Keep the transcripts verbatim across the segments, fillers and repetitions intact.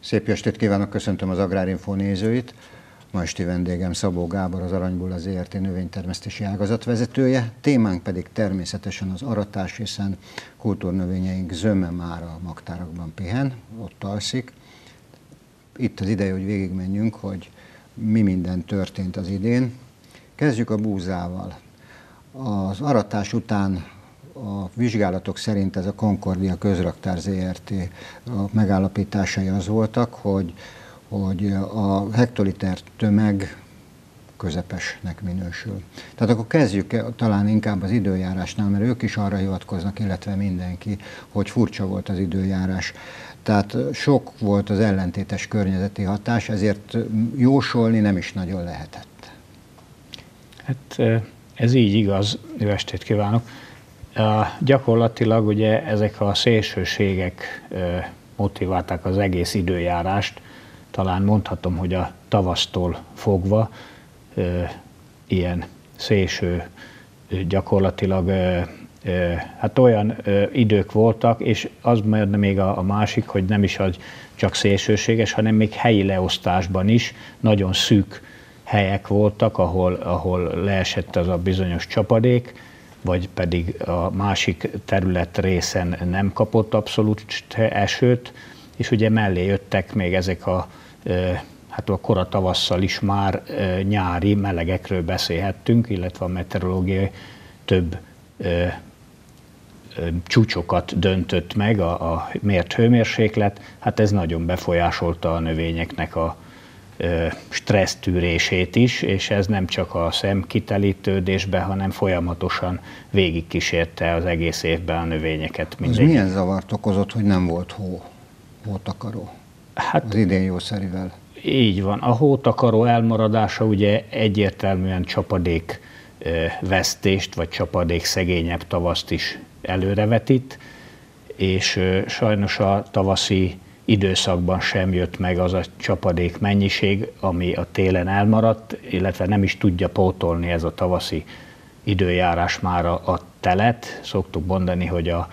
Szép estét kívánok, köszöntöm az Agrárinfo nézőit. Ma esti vendégem Szabó Gábor, az Aranybulla Zé Er Té növénytermesztési ágazat vezetője. Témánk pedig természetesen az aratás, hiszen kultúrnövényeink zöme már a magtárakban pihen, ott alszik. Itt az ideje, hogy végigmenjünk, hogy mi minden történt az idén. Kezdjük a búzával. Az aratás után a vizsgálatok szerint ez a Concordia Közraktár Zé Er Té megállapításai az voltak, hogy, hogy a hektoliter tömeg közepesnek minősül. Tehát akkor kezdjük talán inkább az időjárásnál, mert ők is arra hivatkoznak, illetve mindenki, hogy furcsa volt az időjárás. Tehát sok volt az ellentétes környezeti hatás, ezért jósolni nem is nagyon lehetett. Hát ez így igaz, jó estét kívánok. Uh, gyakorlatilag ugye ezek a szélsőségek uh, motiválták az egész időjárást. Talán mondhatom, hogy a tavasztól fogva uh, ilyen szélső uh, gyakorlatilag uh, uh, hát olyan uh, idők voltak, és az még a, a másik, hogy nem is az csak szélsőséges, hanem még helyi leosztásban is nagyon szűk helyek voltak, ahol, ahol leesett az a bizonyos csapadék, vagy pedig a másik terület részen nem kapott abszolút esőt, és ugye mellé jöttek még ezek a, hát a kora tavasszal is már nyári melegekről beszélhettünk, illetve a meteorológiai több csúcsokat döntött meg a, a mért hőmérséklet, hát ez nagyon befolyásolta a növényeknek a stressztűrését is, és ez nem csak a szemkitelítődésbe, hanem folyamatosan végigkísérte az egész évben a növényeket. Ez milyen zavart okozott, hogy nem volt hó, hótakaró hát, az idén jószerivel? Így van. A hótakaró elmaradása ugye egyértelműen csapadék vesztést, vagy csapadék szegényebb tavaszt is előrevetít, és sajnos a tavaszi időszakban sem jött meg az a csapadék mennyiség, ami a télen elmaradt, illetve nem is tudja pótolni ez a tavaszi időjárás már a, a telet. Szoktuk mondani, hogy a,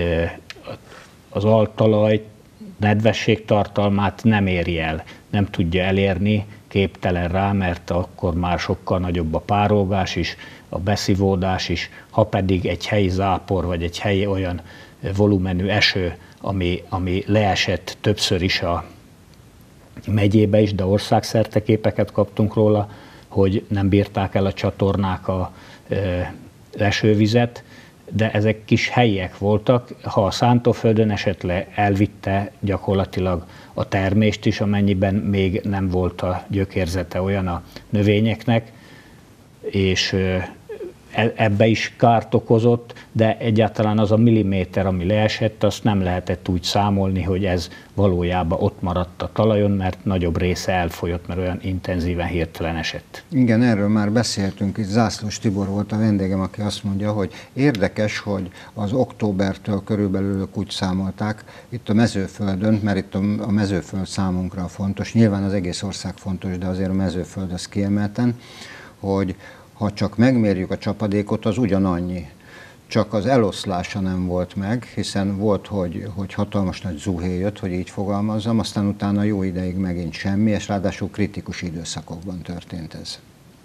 az altalaj nedvesség tartalmát nem éri el, nem tudja elérni, képtelen rá, mert akkor már sokkal nagyobb a párolgás is, a beszivódás is, ha pedig egy helyi zápor, vagy egy helyi olyan volumenű eső, ami, ami leesett többször is a megyébe is, de országszerte képeket kaptunk róla, hogy nem bírták el a csatornák a e, esővizet, de ezek kis helyiek voltak. Ha a szántóföldön esetleg elvitte gyakorlatilag a termést is, amennyiben még nem volt a gyökérzete olyan a növényeknek, és e, ebbe is kárt okozott, de egyáltalán az a milliméter, ami leesett, azt nem lehetett úgy számolni, hogy ez valójában ott maradt a talajon, mert nagyobb része elfolyott, mert olyan intenzíven hirtelen esett. Igen, erről már beszéltünk, itt Zászlós Tibor volt a vendégem, aki azt mondja, hogy érdekes, hogy az októbertől körülbelül ők úgy számolták itt a mezőföldön, mert itt a mezőföld számunkra fontos, nyilván az egész ország fontos, de azért a mezőföld az kiemelten, hogy ha csak megmérjük a csapadékot, az ugyanannyi. Csak az eloszlása nem volt meg, hiszen volt, hogy, hogy hatalmas nagy zuhé jött, hogy így fogalmazzam, aztán utána jó ideig megint semmi, és ráadásul kritikus időszakokban történt ez.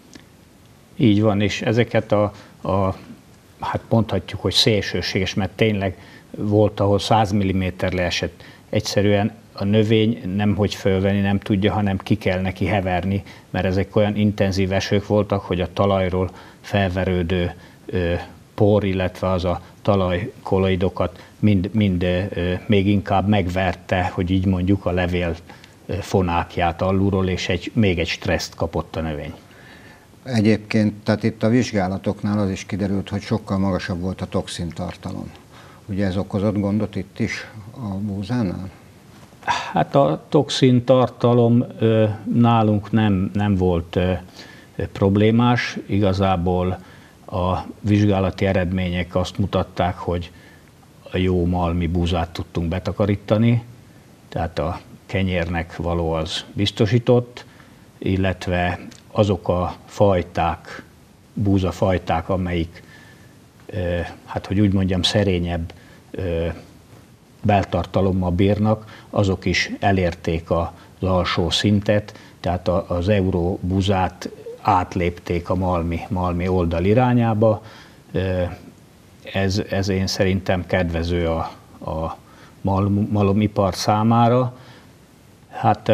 Így van, és ezeket a, a hát mondhatjuk, hogy szélsőséges, mert tényleg volt, ahol száz milliméter leesett. Egyszerűen a növény nem hogy fölvenni nem tudja, hanem ki kell neki heverni, mert ezek olyan intenzív esők voltak, hogy a talajról felverődő ö, por, illetve az a talajkolloidokat mind, mind ö, még inkább megverte, hogy így mondjuk a levél fonákját alulról, és egy, még egy stresszt kapott a növény. Egyébként, tehát itt a vizsgálatoknál az is kiderült, hogy sokkal magasabb volt a toxintartalom. Ugye ez okozott gondot itt is a búzánál? Hát a toxin tartalom ö, nálunk nem, nem volt ö, problémás. Igazából a vizsgálati eredmények azt mutatták, hogy a jó malmi búzát tudtunk betakarítani, tehát a kenyérnek való az biztosított, illetve azok a fajták, búzafajták, amelyik, ö, hát hogy úgy mondjam, szerényebb ö, beltartalommal bírnak, azok is elérték az alsó szintet, tehát az euróbúzát átlépték a malmi, malmi oldal irányába. Ez, ez én szerintem kedvező a, a malom, malomipar számára. Hát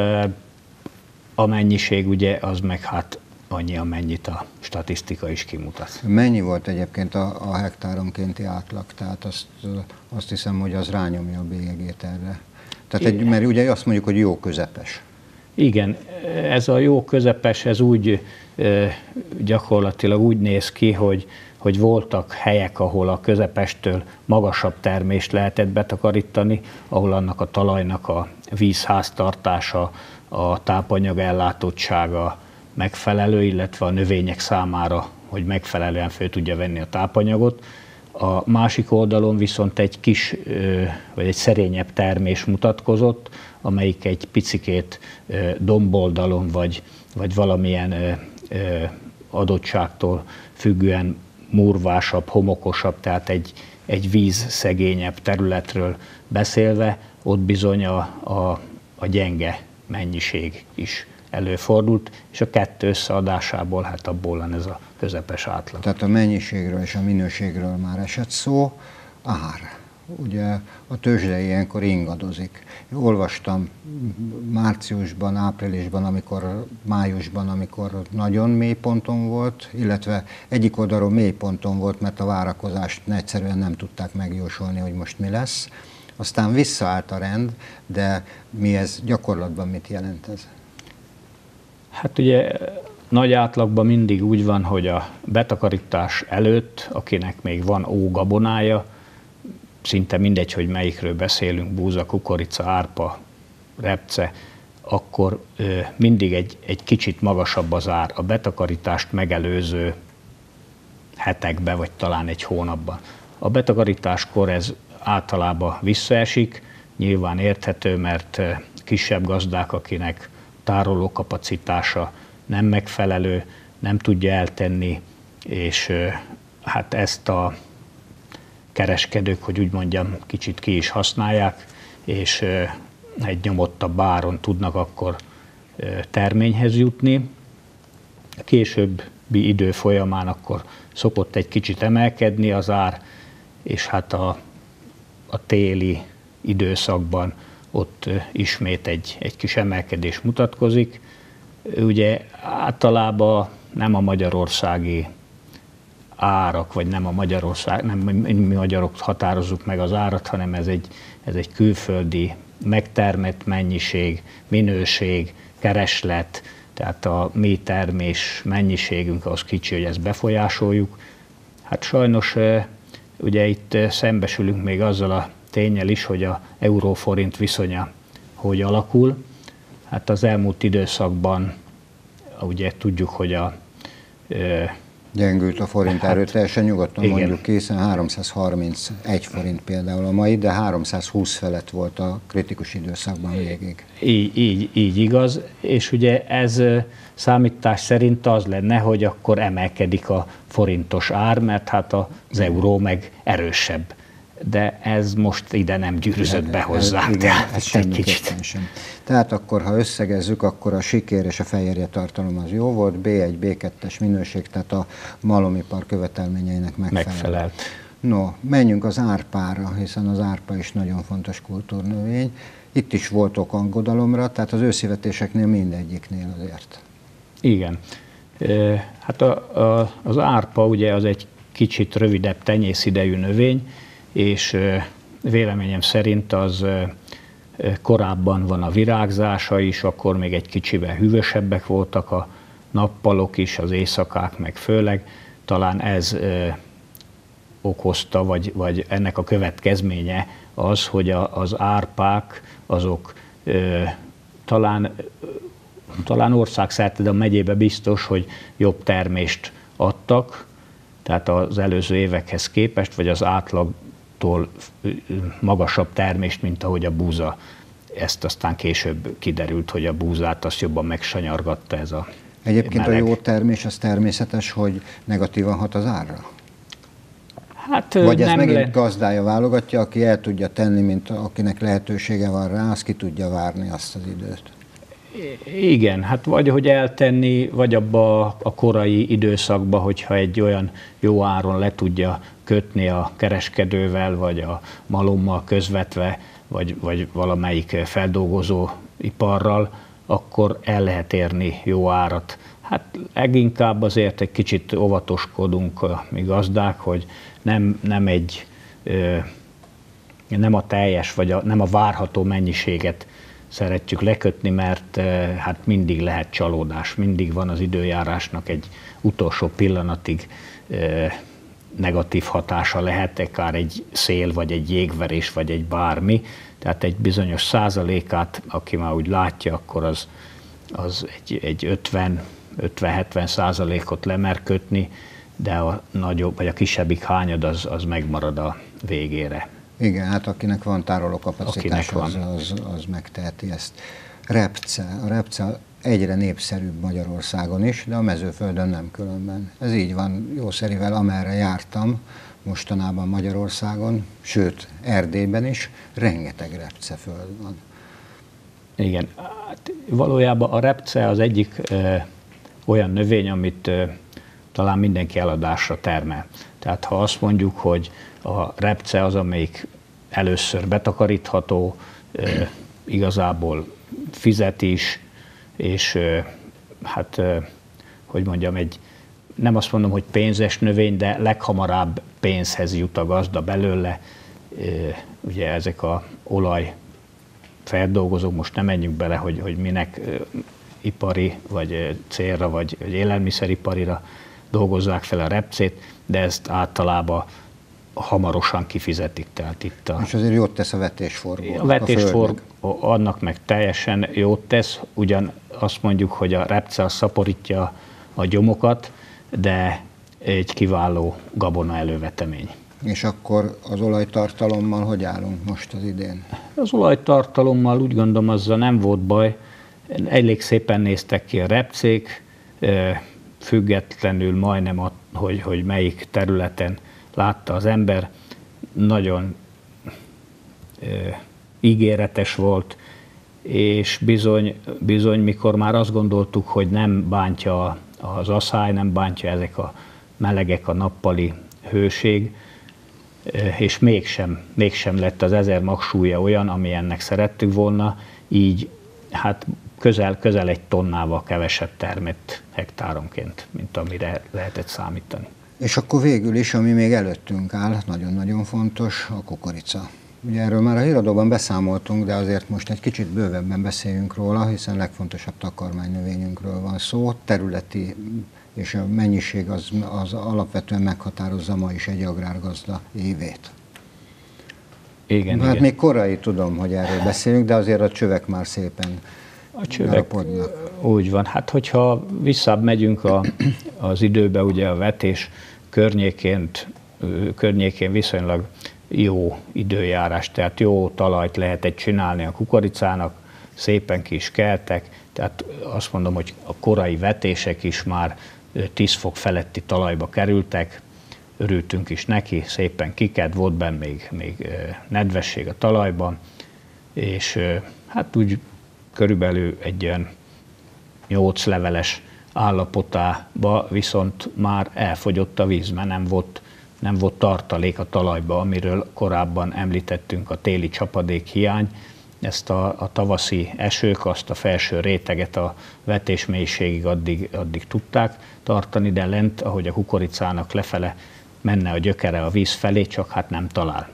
a mennyiség ugye az meg hát annyi, amennyit a statisztika is kimutat. Mennyi volt egyébként a, a hektáronkénti átlag? Tehát azt, azt hiszem, hogy az rányomja a bélyegét erre. Tehát egy, mert ugye azt mondjuk, hogy jó közepes. Igen, ez a jó közepes, ez úgy gyakorlatilag úgy néz ki, hogy, hogy voltak helyek, ahol a közepestől magasabb termést lehetett betakarítani, ahol annak a talajnak a vízháztartása, a tápanyag ellátottsága megfelelő, illetve a növények számára, hogy megfelelően föl tudja venni a tápanyagot. A másik oldalon viszont egy kis, vagy egy szerényebb termés mutatkozott, amelyik egy picikét domboldalon, vagy, vagy valamilyen adottságtól függően murvásabb, homokosabb, tehát egy, egy vízszegényebb területről beszélve, ott bizony a, a, a gyenge mennyiség is előfordult, és a kettő összeadásából, hát abból van ez a közepes átlag. Tehát a mennyiségről és a minőségről már esett szó. Ár. Ugye a tőzsde ilyenkor ingadozik. Olvastam márciusban, áprilisban, amikor, májusban, amikor nagyon mély ponton volt, illetve egyik oldalról mély ponton volt, mert a várakozást egyszerűen nem tudták megjósolni, hogy most mi lesz. Aztán visszaállt a rend, de mi ez gyakorlatban mit jelent ez? Hát ugye nagy átlagban mindig úgy van, hogy a betakarítás előtt, akinek még van ógabonája, szinte mindegy, hogy melyikről beszélünk, búza, kukorica, árpa, repce, akkor ö, mindig egy, egy kicsit magasabb az ár a betakarítást megelőző hetekben, vagy talán egy hónapban. A betakarításkor ez általában visszaesik, nyilván érthető, mert kisebb gazdák, akinek tárolókapacitása nem megfelelő, nem tudja eltenni, és hát ezt a kereskedők, hogy úgy mondjam, kicsit ki is használják, és egy nyomottabb áron tudnak akkor terményhez jutni. A későbbi idő folyamán akkor szokott egy kicsit emelkedni az ár, és hát a, a téli időszakban ott ismét egy, egy kis emelkedés mutatkozik. Ugye általában nem a magyarországi árak, vagy nem a Magyarország, nem mi magyarok határozzuk meg az árat, hanem ez egy, ez egy külföldi megtermett mennyiség, minőség, kereslet, tehát a mi termés mennyiségünk az kicsi, hogy ezt befolyásoljuk. Hát sajnos ugye itt szembesülünk még azzal a ténnyel is, hogy a euró-forint viszonya hogy alakul. Hát az elmúlt időszakban ugye tudjuk, hogy a gyengült a forint hát, erőteljesen, nyugodtan igen. mondjuk készen háromszázharmincegy forint például a mai, de háromszázhúsz felett volt a kritikus időszakban végig. Így, így, így igaz, és ugye ez számítás szerint az lenne, hogy akkor emelkedik a forintos ár, mert hát az euró meg erősebb. De ez most ide nem gyűrűzött be hozzá. Igen, ez semmiképpen sem. Tehát akkor, ha összegezzük, akkor a sikér és a fehérje tartalom az jó volt, bé egy, bé kettes minőség, tehát a malomipar követelményeinek megfelel. Megfelelt. No, menjünk az árpára, hiszen az árpa is nagyon fontos kultúrnövény. Itt is volt ok aggodalomra, tehát az őszivetéseknél mindegyiknél azért. Igen. Hát a, a, az árpa ugye az egy kicsit rövidebb tenyészidejű növény, és véleményem szerint az korábban van a virágzása is, akkor még egy kicsivel hűvösebbek voltak a nappalok is, az éjszakák meg főleg. Talán ez okozta, vagy, vagy ennek a következménye az, hogy a, az árpák azok talán, talán országszerte, de a megyébe biztos, hogy jobb termést adtak, tehát az előző évekhez képest, vagy az átlag magasabb termést, mint ahogy a búza. Ezt aztán később kiderült, hogy a búzát azt jobban megsanyargatta ez a Egyébként meleg. A jó termés az természetes, hogy negatívan hat az árra? Hát, Vagy ez nem megint le... gazdája válogatja, aki el tudja tenni, mint akinek lehetősége van rá, az ki tudja várni azt az időt. Igen, hát vagy hogy eltenni, vagy abba a korai időszakba, hogyha egy olyan jó áron le tudja kötni a kereskedővel, vagy a malommal közvetve, vagy, vagy valamelyik feldolgozó iparral, akkor el lehet érni jó árat. Hát leginkább azért egy kicsit óvatoskodunk mi gazdák, hogy nem, nem egy nem a teljes, vagy a, nem a várható mennyiséget szeretjük lekötni, mert hát mindig lehet csalódás, mindig van az időjárásnak egy utolsó pillanatig negatív hatása lehet, akár egy szél, vagy egy jégverés, vagy egy bármi. Tehát egy bizonyos százalékát, aki már úgy látja, akkor az, az egy, egy ötven-hetven százalékot lemer kötni, de a nagyobb, vagy a kisebbik hányad az, az megmarad a végére. Igen, hát akinek van tárolókapacitás, az, az, az megteheti ezt. Repce. A repce egyre népszerűbb Magyarországon is, de a mezőföldön nem különben. Ez így van jószerivel, amerre jártam mostanában Magyarországon, sőt Erdélyben is, rengeteg repceföld van. Igen, hát valójában a repce az egyik ö, olyan növény, amit ö, talán mindenki eladásra termel. Tehát ha azt mondjuk, hogy a repce az, amelyik először betakarítható, igazából fizet is, és hát, hogy mondjam, egy, nem azt mondom, hogy pénzes növény, de leghamarabb pénzhez jut a gazda belőle. Ugye ezek a olaj feldolgozók, most nem menjünk bele, hogy, hogy minek ipari, vagy célra, vagy, vagy élelmiszeriparira dolgozzák fel a repcét, de ezt általában hamarosan kifizetik. Tehát itt a, és azért jót tesz a vetésforgó. A vetésforgó annak meg teljesen jót tesz, ugyan azt mondjuk, hogy a repce az szaporítja a gyomokat, de egy kiváló gabona elővetemény. És akkor az olajtartalommal hogy állunk most az idén? Az olajtartalommal úgy gondolom, azzal nem volt baj. Elég szépen néztek ki a repcék, függetlenül majdnem, hogy, hogy melyik területen látta az ember, nagyon e, ígéretes volt, és bizony, bizony, mikor már azt gondoltuk, hogy nem bántja az aszály, nem bántja ezek a melegek, a nappali hőség, e, és mégsem, mégsem lett az ezer mag súlya olyan, ami ennek szerettük volna, így hát közel, közel egy tonnával kevesebb termett hektáronként, mint amire lehetett számítani. És akkor végül is, ami még előttünk áll, nagyon-nagyon fontos, a kukorica. Ugye erről már a híradóban beszámoltunk, de azért most egy kicsit bővebben beszéljünk róla, hiszen legfontosabb takarmánynövényünkről van szó. Területi és a mennyiség az, az alapvetően meghatározza ma is egy agrárgazda évét. Igen, hát igen. még korai tudom, hogy erről beszélünk, de azért a csövek már szépen a csövek úgy van. Hát hogyha visszább megyünk a, az időbe, ugye a vetés környékén, környékén viszonylag jó időjárás, tehát jó talajt lehetett csinálni a kukoricának, szépen ki is keltek, tehát azt mondom, hogy a korai vetések is már tíz fok feletti talajba kerültek, örültünk is neki, szépen kikelt, volt benne még, még nedvesség a talajban, és hát úgy körülbelül egy olyan nyolc leveles állapotába viszont már elfogyott a víz, mert nem volt, nem volt tartalék a talajba, amiről korábban említettünk, a téli csapadék hiány. Ezt a, a tavaszi esők, azt a felső réteget a vetésmélységig addig, addig tudták tartani, de lent, ahogy a kukoricának lefele menne a gyökere a víz felé, csak hát nem talál.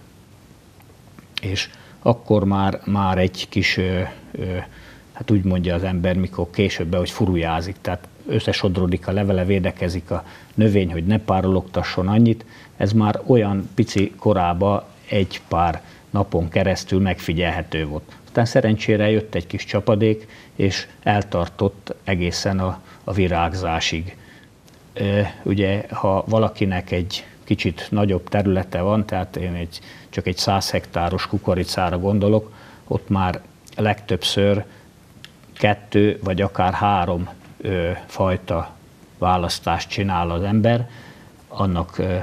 És akkor már, már egy kis, ö, ö, hát úgy mondja az ember, mikor később, hogy furujázik, tehát összesodrodik a levele, védekezik a növény, hogy ne párologtasson annyit, ez már olyan pici korában egy pár napon keresztül megfigyelhető volt. Aztán szerencsére jött egy kis csapadék, és eltartott egészen a, a virágzásig. E, ugye, ha valakinek egy kicsit nagyobb területe van, tehát én egy, csak egy száz hektáros kukoricára gondolok, ott már legtöbbször kettő vagy akár három ö, fajta választást csinál az ember, annak ö,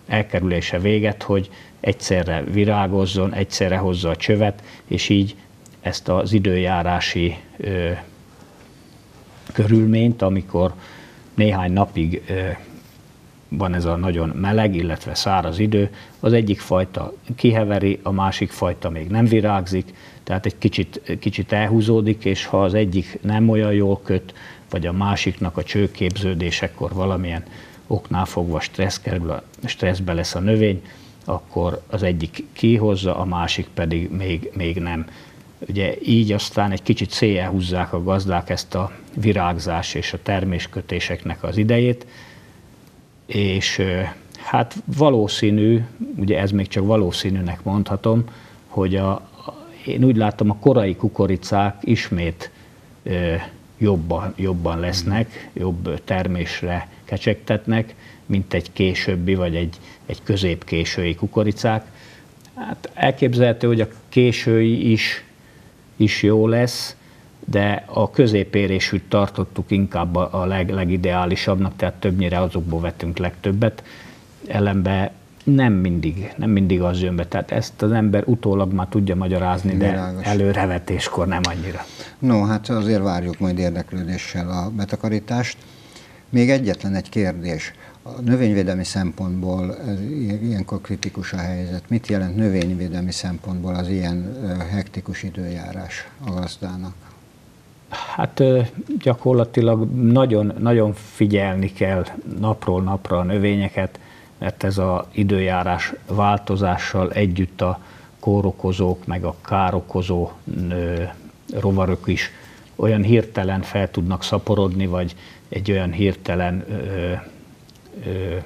elkerülése véget, hogy egyszerre virágozzon, egyszerre hozza a csövet, és így ezt az időjárási ö, körülményt, amikor néhány napig ö, van ez a nagyon meleg, illetve száraz idő, az egyik fajta kiheveri, a másik fajta még nem virágzik, tehát egy kicsit, kicsit elhúzódik, és ha az egyik nem olyan jól köt, vagy a másiknak a csőképződésekor valamilyen oknál fogva stressz kerül, a stresszbe lesz a növény, akkor az egyik kihozza, a másik pedig még, még nem. Ugye így aztán egy kicsit széjjel húzzák a gazdák ezt a virágzás és a terméskötéseknek az idejét, és hát valószínű, ugye ez még csak valószínűnek mondhatom, hogy a, én úgy látom, a korai kukoricák ismét jobban, jobban lesznek, jobb termésre kecsegtetnek, mint egy későbbi vagy egy, egy középkésői kukoricák. Hát elképzelhető, hogy a késői is, is jó lesz, de a középérésűt tartottuk inkább a leg, legideálisabbnak, tehát többnyire azokból vettünk legtöbbet. Ellenben nem mindig, nem mindig az jön be, tehát ezt az ember utólag már tudja magyarázni, de Világos. Előrevetéskor nem annyira. No, hát azért várjuk majd érdeklődéssel a betakarítást. Még egyetlen egy kérdés. A növényvédelmi szempontból ez ilyenkor kritikus a helyzet. Mit jelent növényvédelmi szempontból az ilyen hektikus időjárás a gazdának? Hát gyakorlatilag nagyon, nagyon figyelni kell napról napra a növényeket, mert ez az időjárás változással együtt a kórokozók, meg a károkozó rovarok is olyan hirtelen fel tudnak szaporodni, vagy egy olyan hirtelen ö, ö,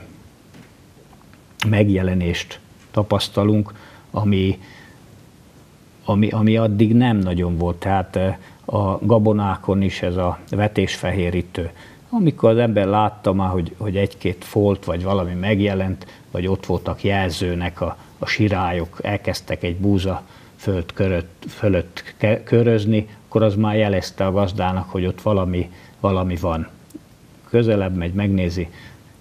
megjelenést tapasztalunk, ami, ami, ami addig nem nagyon volt. Tehát a gabonákon is ez a vetésfehérítő. Amikor az ember látta már, hogy, hogy egy-két folt vagy valami megjelent, vagy ott voltak jelzőnek a, a sirályok, elkezdtek egy búza föld körött, fölött körözni, akkor az már jelezte a gazdának, hogy ott valami, valami van. Közelebb megy, megnézi.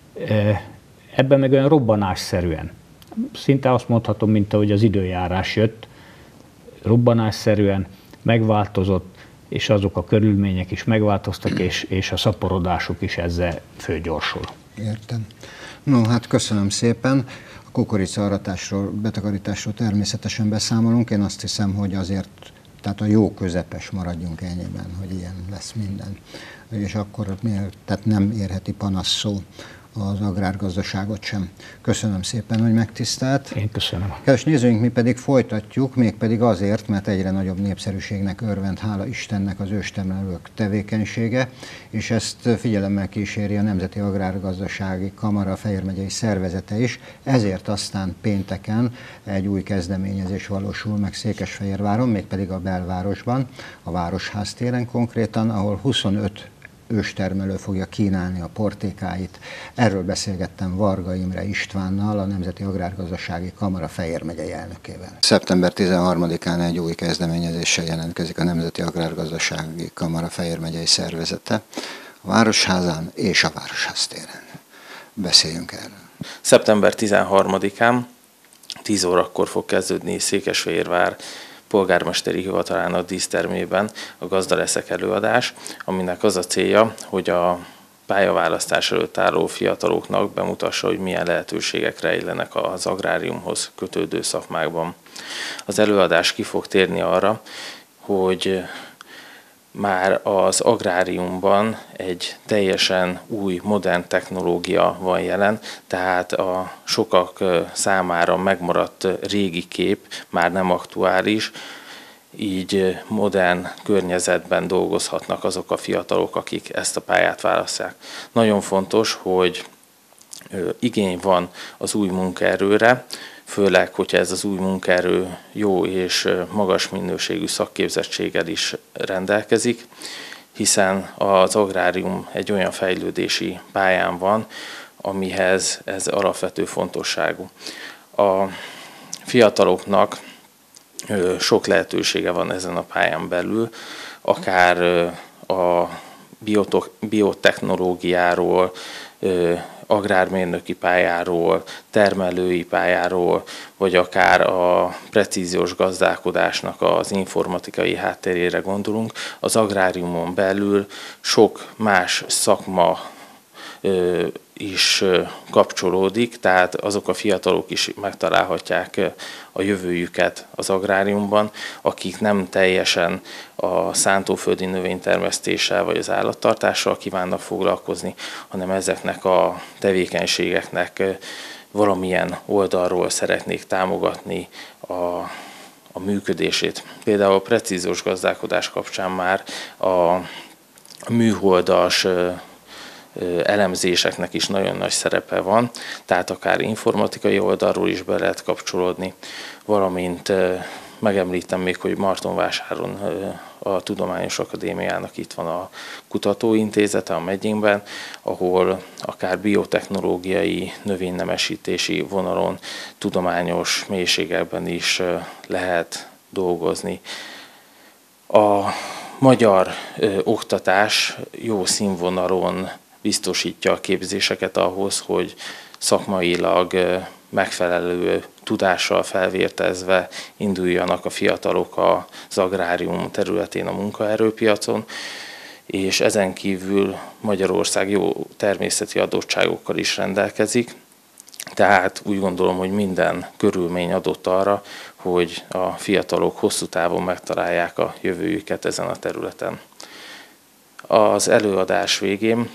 Ebben meg olyan robbanásszerűen. Szinte azt mondhatom, mint ahogy az időjárás jött, robbanásszerűen megváltozott, és azok a körülmények is megváltoztak, és, és a szaporodásuk is ezzel fölgyorsul. Értem. No, hát köszönöm szépen. A kukoricaaratásról, betakarításról természetesen beszámolunk. Én azt hiszem, hogy azért, tehát a jó közepes maradjunk ennyiben, hogy ilyen lesz minden. És akkor tehát nem érheti panasz szó az agrárgazdaságot sem. Köszönöm szépen, hogy megtisztelt. Én köszönöm. Kedves nézőink, mi pedig folytatjuk, mégpedig azért, mert egyre nagyobb népszerűségnek örvend, hála Istennek, az őstermelők tevékenysége, és ezt figyelemmel kíséri a Nemzeti Agrárgazdasági Kamara Fejér megyei szervezete is, ezért aztán pénteken egy új kezdeményezés valósul meg Székesfehérváron, mégpedig a belvárosban, a Városház téren konkrétan, ahol huszonöt őstermelő fogja kínálni a portékáit. Erről beszélgettem Varga Imre Istvánnal, a Nemzeti Agrárgazdasági Kamara Fejér megyei elnökével. szeptember tizenharmadikán egy új kezdeményezéssel jelentkezik a Nemzeti Agrárgazdasági Kamara Fejér megyei szervezete a Városházán és a Városház téren. Beszéljünk erről. szeptember tizenharmadikán tíz órakor fog kezdődni Székesfehérvár polgármesteri hivatalának dísztermében a Gazda leszek előadás, aminek az a célja, hogy a pályaválasztás előtt álló fiataloknak bemutassa, hogy milyen lehetőségek rejlenek az agráriumhoz kötődő szakmákban. Az előadás ki fog térni arra, hogy már az agráriumban egy teljesen új, modern technológia van jelen, tehát a sokak számára megmaradt régi kép már nem aktuális, így modern környezetben dolgozhatnak azok a fiatalok, akik ezt a pályát választják. Nagyon fontos, hogy igény van az új munkaerőre, főleg, hogyha ez az új munkaerő jó és magas minőségű szakképzettséggel is rendelkezik, hiszen az agrárium egy olyan fejlődési pályán van, amihez ez alapvető fontosságú. A fiataloknak sok lehetősége van ezen a pályán belül, akár a biotechnológiáról, agrármérnöki pályáról, termelői pályáról, vagy akár a precíziós gazdálkodásnak az informatikai hátterére gondolunk, az agráriumon belül sok más szakma is kapcsolódik, tehát azok a fiatalok is megtalálhatják a jövőjüket az agráriumban, akik nem teljesen a szántóföldi növénytermesztéssel vagy az állattartással kívánnak foglalkozni, hanem ezeknek a tevékenységeknek valamilyen oldalról szeretnék támogatni a, a működését. Például a precíziós gazdálkodás kapcsán már a műholdas elemzésenek is nagyon nagy szerepe van, tehát akár informatikai oldalról is be lehet kapcsolódni, valamint megemlítem még, hogy Martonvásáron a Tudományos Akadémiának itt van a kutatóintézete a megyénkben, ahol akár biotechnológiai, növénynemesítési vonalon, tudományos mélységekben is lehet dolgozni. A magyar ö, oktatás jó színvonalon biztosítja a képzéseket ahhoz, hogy szakmailag ö, megfelelő tudással felvértezve induljanak a fiatalok az agrárium területén a munkaerőpiacon, és ezen kívül Magyarország jó természeti adottságokkal is rendelkezik, tehát úgy gondolom, hogy minden körülmény adott arra, hogy a fiatalok hosszú távon megtalálják a jövőjüket ezen a területen. Az előadás végén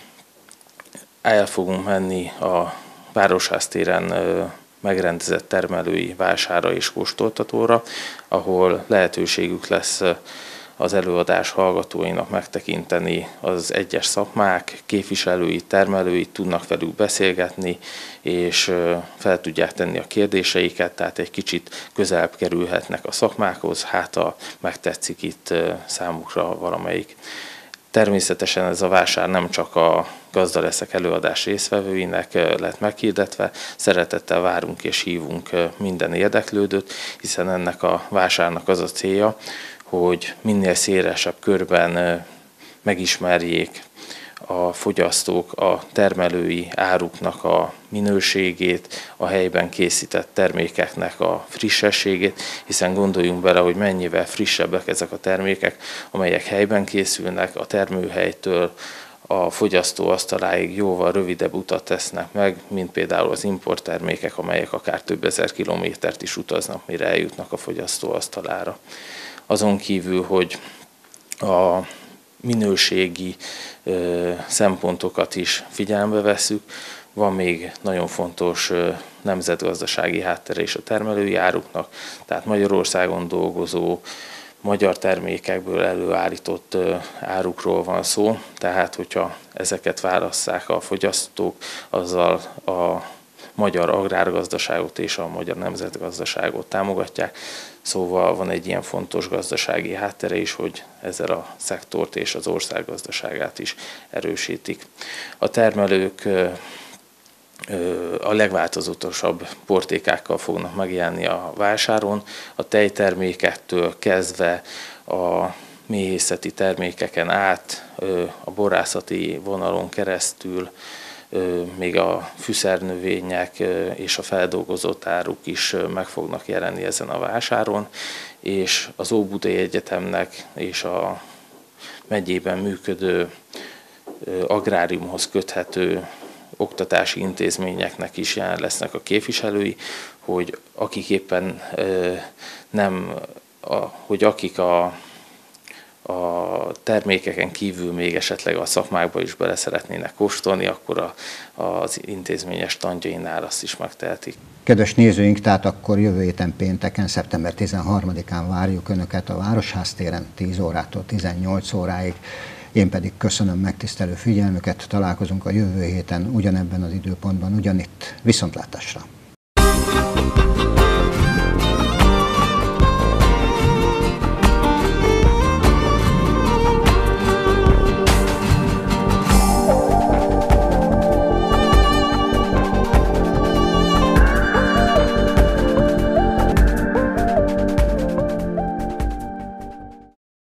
el fogunk menni a Városház téren megrendezett termelői vására és kóstoltatóra, ahol lehetőségük lesz az előadás hallgatóinak megtekinteni az egyes szakmák, képviselői, termelői, tudnak velük beszélgetni, és fel tudják tenni a kérdéseiket, tehát egy kicsit közelebb kerülhetnek a szakmákhoz, hát ha megtetszik itt számukra valamelyik. Természetesen ez a vásár nem csak a Gazdaleszek előadás résztvevőinek lett meghirdetve, szeretettel várunk és hívunk minden érdeklődőt, hiszen ennek a vásárnak az a célja, hogy minél szélesebb körben megismerjék a fogyasztók a termelői áruknak a minőségét, a helyben készített termékeknek a frissességét, hiszen gondoljunk bele, hogy mennyivel frissebbek ezek a termékek, amelyek helyben készülnek, a termőhelytől a fogyasztó asztaláig jóval rövidebb utat tesznek meg, mint például az importtermékek, amelyek akár több ezer kilométert is utaznak, mire eljutnak a fogyasztó asztalára. Azon kívül, hogy a minőségi ö, szempontokat is figyelembe vesszük, van még nagyon fontos ö, nemzetgazdasági háttere is a termelői áruknak, tehát Magyarországon dolgozó, magyar termékekből előállított ö, árukról van szó, tehát hogyha ezeket válasszák a fogyasztók, azzal a magyar agrárgazdaságot és a magyar nemzetgazdaságot támogatják. Szóval van egy ilyen fontos gazdasági háttere is, hogy ezzel a szektort és az ország gazdaságát is erősítik. A termelők a legváltozatosabb portékákkal fognak megjelenni a vásáron, a tejtermékektől kezdve a méhészeti termékeken át, a borászati vonalon keresztül, még a fűszernövények és a feldolgozott áruk is meg fognak jelenni ezen a vásáron, és az Óbudai Egyetemnek és a megyében működő agráriumhoz köthető oktatási intézményeknek is jelen lesznek a képviselői, hogy akik éppen nem, hogy akik a a termékeken kívül még esetleg a szakmákba is bele szeretnének kóstolni, akkor a, az intézményes standjainál azt is megtehetik. Kedves nézőink, tehát akkor jövő héten pénteken, szeptember tizenharmadikán várjuk Önöket a Városház téren tíz órától tizennyolc óráig. Én pedig köszönöm megtisztelő figyelmüket, találkozunk a jövő héten ugyanebben az időpontban, ugyanitt. Viszontlátásra!